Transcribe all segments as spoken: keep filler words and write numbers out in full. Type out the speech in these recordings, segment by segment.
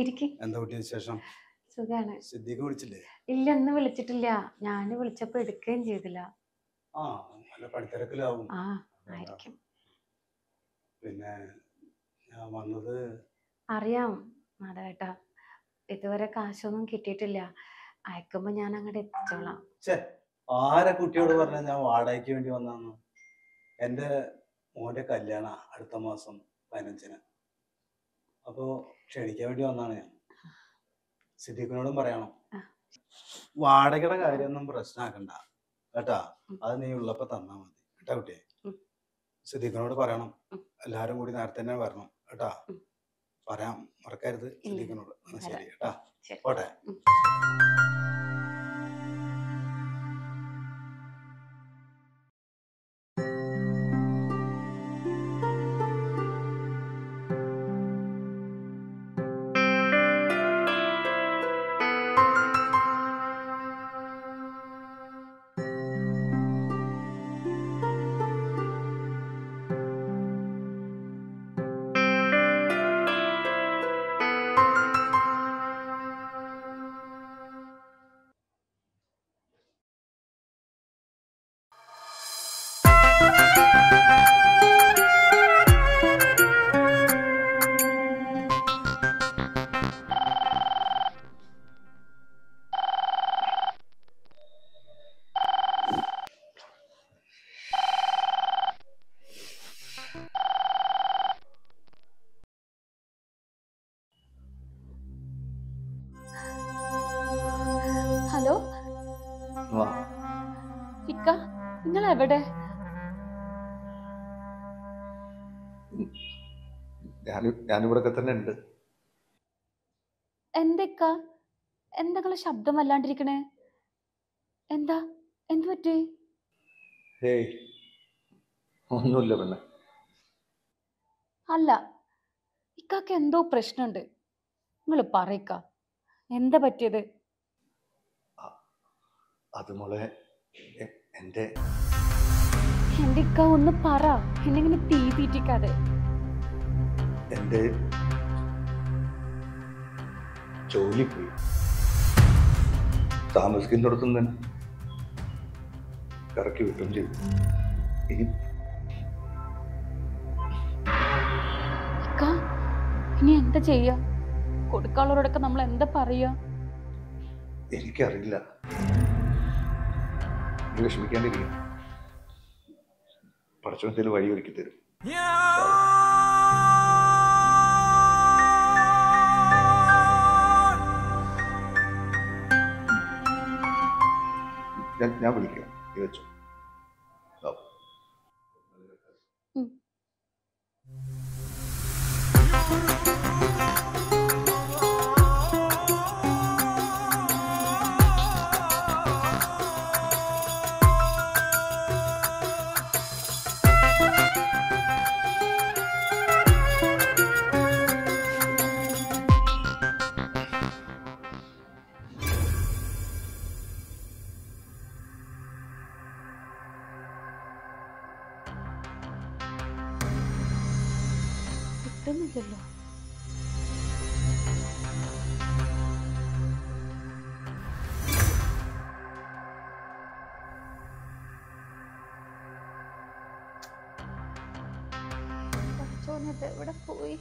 എന്താ കുട്ടി വിശേഷം? സുഖാണ്. സിദ്ദീഖ് വിളിച്ചില്ലേ? ഇല്ല, ഇന്ന് വിളിച്ചിട്ടില്ല. ഞാൻ വിളിച്ചപ്പോ എടുക്കുകയും ചെയ്തില്ല. ആ നല്ല പണിത്തിരക്കിലാവും. ആ ആയിരിക്കും. പിന്നെ ഞാൻ വന്നത് അറിയാം മാധവേട്ടാ, ഇതുവരെ കാശൊന്നും കിട്ടിയിട്ടില്ല. അയക്കുമ്പോ ഞാൻ അങ്ങോട്ട് എത്തിച്ചോളാം. ആരെ കുട്ടിയോട് പറഞ്ഞ ഞാൻ വാടകയ്ക്ക് വേണ്ടി വന്നു? എൻ്റെ മോന്റെ കല്യാണ അടുത്ത മാസം പതിനഞ്ചിന്. അപ്പോ ക്ഷണിക്കാൻ വേണ്ടി വന്നാണ് ഞാൻ. സിദ്ദീഖിനോടും പറയണം. വാടകയുടെ കാര്യമൊന്നും പ്രശ്നമാക്കണ്ട കേട്ടാ. അത് നീ ഉള്ളപ്പോ തന്നാ മതി കേട്ടാ കുട്ടിയെ. സിദ്ദീഖിനോട് പറയണം, എല്ലാരും കൂടി നേരത്തെ തന്നെ വരണം കേട്ടാ. പറയാം, മറക്കരുത് സിദ്ദീഖിനോട്. ശരി കേട്ടാ, പോട്ടെ. ഹലോ ഇക്ക, നിങ്ങൾ എവിടെ? ഞാനിവിടെ തന്നെ ഉണ്ട്. എന്തൊക്ക എന്തെങ്കിലും ശബ്ദം വല്ലാണ്ടിരിക്കണേ? എന്താ എന്ത് പറ്റി? ഹേയ് ഒന്നുമില്ല പെണ്ണെ. അല്ല, ഇക്കാക്ക് എന്തോ പ്രശ്നമുണ്ട്. നിങ്ങൾ പറയിക്ക, എന്താ പറ്റിയത്? അത് മോളെ, എന്റെ എന്റെ ഇക്ക ഒന്ന് പറ, എന്നെങ്ങനെ തീ തീറ്റിക്കാതെ. എന്റെ ജോലി പോയി. താമസിക്കുന്നിടത്തും തന്നെ ഇറക്കി വിട്ടും ചെയ്തു. ഇനി ഇനി എന്താ ചെയ്യാ? കൊടുക്കാനുള്ളവരോടൊക്കെ നമ്മൾ എന്താ പറയാ? എനിക്കറിയില്ല. നീ വിഷമിക്കാണ്ടിരിക്കും. പടച്ചോൻ വഴി ഒരുക്കി തരും. ഞാൻ വിളിക്കാം, നീ വെച്ചോ. കിട്ടുന്നില്ലല്ലോ. എവിടെ പോയി?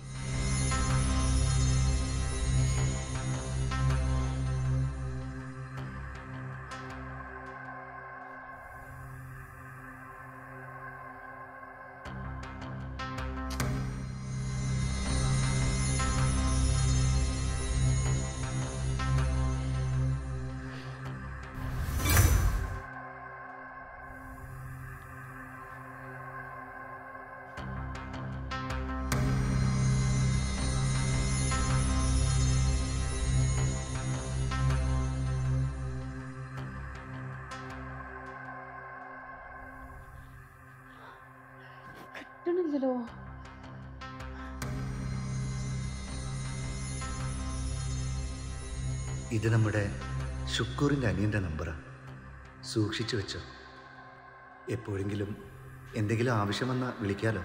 കിട്ടണില്ലല്ലോ. ഇത് നമ്മുടെ ഷുക്കൂറിൻ്റെ അനിയൻ്റെ നമ്പറാണ്. സൂക്ഷിച്ചു വെച്ചോ. എപ്പോഴെങ്കിലും എന്തെങ്കിലും ആവശ്യം വന്നാൽ വിളിക്കാലോ.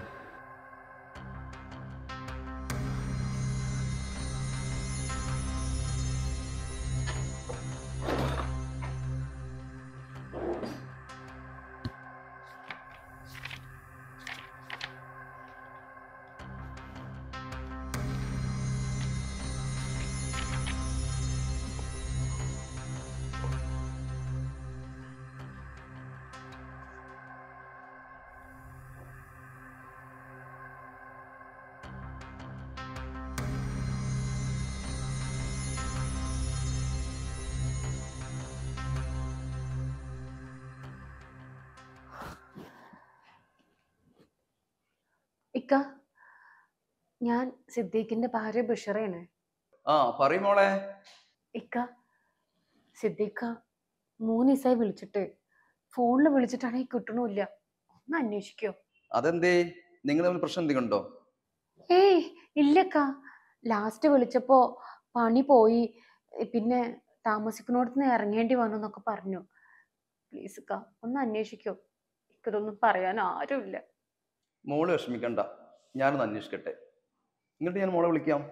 ഇക്ക ഞാൻ സിദ്ദീഖിന്റെ ഭാര്യ ബഷറയാണ്. ആ പറയും മോളെ. ഇക്ക സിദ്ദീഖ മൂന്ന് ദിവസമായി വിളിച്ചിട്ട് ഫോണിൽ വിളിച്ചിട്ടാണെങ്കിൽ കിട്ടണില്ല. ഒന്ന് അന്വേഷിക്കോ? അതെന്തേ, നിങ്ങൾ തമ്മിൽ പ്രശ്നം എന്തെങ്കിലും ഉണ്ടോ? ഏയ് ഇല്ലക്ക, ലാസ്റ്റ് വിളിച്ചപ്പോ പണി പോയി, പിന്നെ താമസിക്കുന്നിടത്തുനിന്ന് ഇറങ്ങേണ്ടി വന്നു എന്നൊക്കെ പറഞ്ഞു. പ്ലീസ് ഇക്ക ഒന്ന് അന്വേഷിക്കോ? ഇതൊന്നും പറയാൻ ആരുമില്ല. മോള് വിഷമിക്കണ്ട, ഞാനൊന്ന് അന്വേഷിക്കട്ടെ. ഇങ്ങോട്ട് ഞാൻ മോളെ വിളിക്കാം.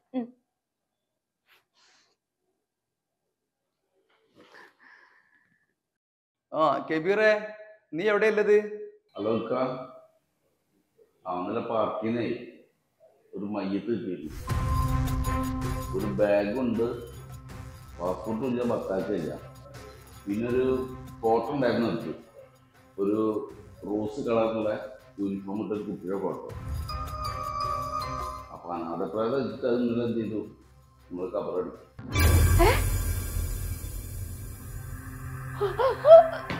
ആ കബീറെ, നീ എവിടെയുള്ളത്? ഹലോ ഇക്ക, അങ്ങനെ പാർക്കിന്നേ ഒരു മയ്യത്ത് കിട്ടിയിരുന്നു. ഒരു ബാഗുണ്ട്, പാസ്പോർട്ടും ഇല്ല, ബത്താക്കില്ല. പിന്നെ ഒരു ഫോട്ടോ ഉണ്ടായിരുന്നു എനിക്ക്, ഒരു റോസ് കളറിലുള്ള യൂണിഫോം ഇട്ടൊരു കുട്ടിയുടെ ഫോട്ടോ. അപ്പൊ അനാഥപ്രായം വെച്ചിട്ട് അത് നിങ്ങൾ എന്ത് ചെയ്തു, നമ്മൾ കബറടിച്ചു.